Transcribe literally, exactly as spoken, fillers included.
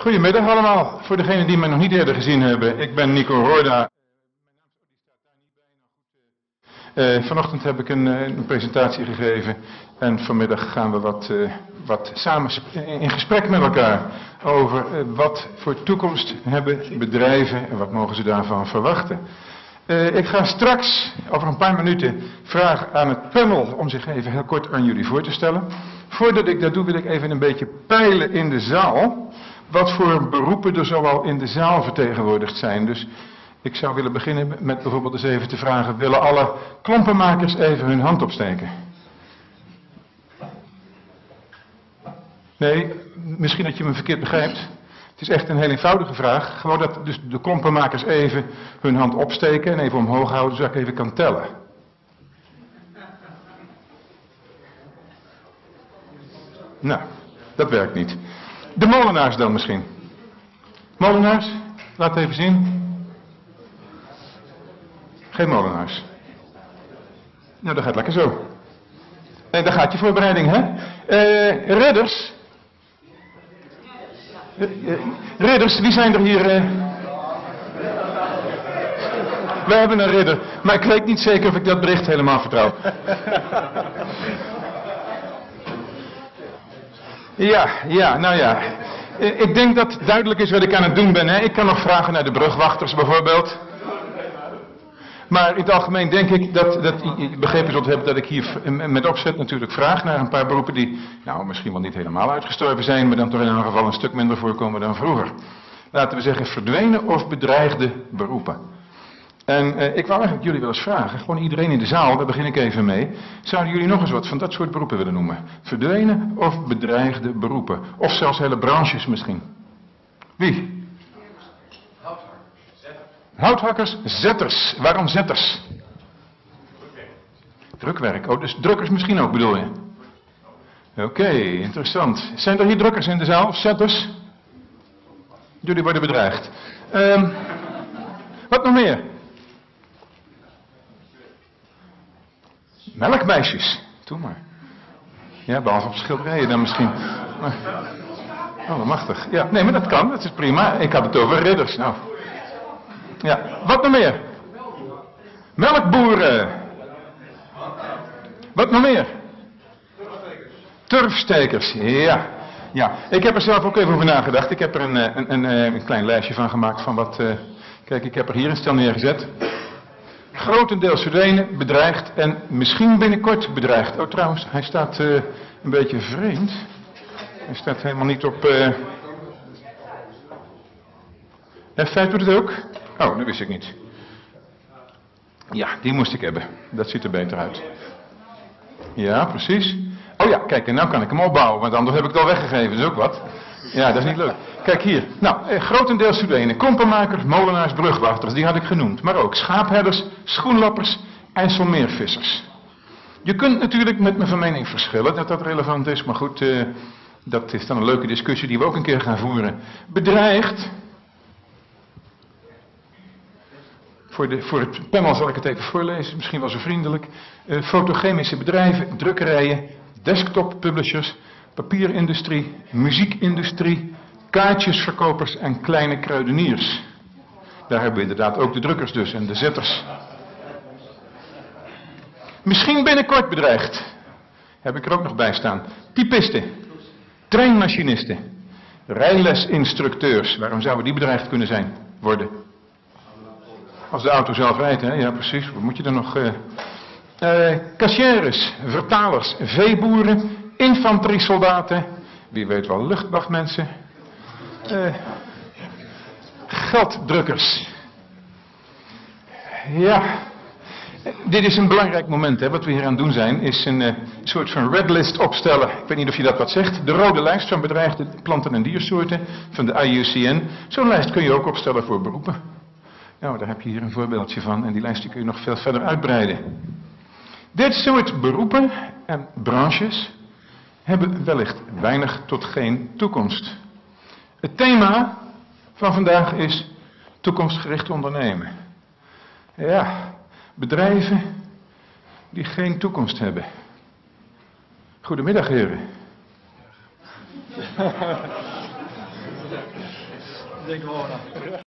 Goedemiddag allemaal. Voor degenen die mij nog niet eerder gezien hebben, ik ben Nico Roorda. Uh, vanochtend heb ik een, een presentatie gegeven en vanmiddag gaan we wat, uh, wat samen in gesprek met elkaar over uh, wat voor toekomst hebben bedrijven en wat mogen ze daarvan verwachten. Uh, ik ga straks over een paar minuten vragen aan het panel om zich even heel kort aan jullie voor te stellen. Voordat ik dat doe wil ik even een beetje peilen in de zaal wat voor beroepen er zoal in de zaal vertegenwoordigd zijn. Dus ik zou willen beginnen met bijvoorbeeld eens even te vragen, willen alle klompenmakers even hun hand opsteken? Nee, misschien dat je me verkeerd begrijpt. Het is echt een heel eenvoudige vraag. Gewoon dat dus de klompenmakers even hun hand opsteken en even omhoog houden, zodat ik even kan tellen. Nou, dat werkt niet. De molenaars dan misschien. Molenaars, laat even zien. Geen molenaars. Nou, dat gaat lekker zo. En daar gaat je voorbereiding, hè? Uh, ridders. Uh, uh, ridders, wie zijn er hier? Uh... We hebben een ridder, maar ik weet niet zeker of ik dat bericht helemaal vertrouw. Ja, ja, nou ja. Ik denk dat duidelijk is wat ik aan het doen ben, hè? Ik kan nog vragen naar de brugwachters bijvoorbeeld. Maar in het algemeen denk ik dat, dat je begrepen zult hebben dat ik hier met opzet natuurlijk vraag naar een paar beroepen die nou misschien wel niet helemaal uitgestorven zijn, maar dan toch in ieder geval een stuk minder voorkomen dan vroeger. Laten we zeggen verdwenen of bedreigde beroepen. En eh, ik wou eigenlijk jullie wel eens vragen, gewoon iedereen in de zaal, daar begin ik even mee. Zouden jullie nog eens wat van dat soort beroepen willen noemen? Verdwenen of bedreigde beroepen? Of zelfs hele branches misschien? Wie? Houthakkers, zetters. Waarom zetters? Drukwerk. Oh, dus drukkers misschien ook bedoel je? Oké, okay, interessant. Zijn er hier drukkers in de zaal? Of zetters? Jullie worden bedreigd. Um, wat nog meer? Melkmeisjes. Doe maar. Ja, behalve op schilderijen dan misschien. Maar, oh, wat machtig. Ja, nee, maar dat kan. Dat is prima. Ik had het over ridders. Nou. Ja, wat nog meer? Melkboeren. Wat nog meer? Turfstekers. Ja, ja. Ik heb er zelf ook even over nagedacht. Ik heb er een, een, een, een klein lijstje van gemaakt van wat... Uh, kijk, ik heb er hier een stel neergezet. Grotendeels verdwenen, bedreigd en misschien binnenkort bedreigd. Oh, trouwens, hij staat uh, een beetje vreemd. Hij staat helemaal niet op... Uh... F vijf doet het ook? Oh, dat wist ik niet. Ja, die moest ik hebben. Dat ziet er beter uit. Ja, precies. Oh ja, kijk, en nou kan ik hem opbouwen, want anders heb ik het al weggegeven. Dat is ook wat. Ja, dat is niet leuk. Kijk hier. Nou, eh, grotendeels verdwenen. Kompenmakers, molenaars, brugwachters, die had ik genoemd. Maar ook schaapherders, schoenlappers, IJsselmeervissers. Je kunt natuurlijk met me van mening verschillen dat dat relevant is. Maar goed, eh, dat is dan een leuke discussie die we ook een keer gaan voeren. Bedreigd... Voor, de, voor het panel zal ik het even voorlezen, misschien wel zo vriendelijk. Uh, fotochemische bedrijven, drukkerijen, desktop publishers, papierindustrie, muziekindustrie, kaartjesverkopers en kleine kruideniers. Daar hebben we inderdaad ook de drukkers dus en de zetters. Misschien binnenkort bedreigd. Heb ik er ook nog bij staan. Typisten, treinmachinisten, rijlesinstructeurs. Waarom zouden die bedreigd kunnen zijn, worden? Als de auto zelf rijdt, hè? Ja precies, wat moet je er nog... Uh... Uh, kassières, vertalers, veeboeren, infanteriesoldaten, wie weet wel luchtmachtmensen, uh, gelddrukkers. Ja, dit is een belangrijk moment, hè. Wat we hier aan het doen zijn, is een uh, soort van redlist opstellen. Ik weet niet of je dat wat zegt. De rode lijst van bedreigde planten- en diersoorten van de I U C N. Zo'n lijst kun je ook opstellen voor beroepen. Nou, daar heb je hier een voorbeeldje van en die lijst kun je nog veel verder uitbreiden. Dit soort beroepen en branches hebben wellicht weinig tot geen toekomst. Het thema van vandaag is toekomstgericht ondernemen. Ja, bedrijven die geen toekomst hebben. Goedemiddag, heren. Denk gewoon aan.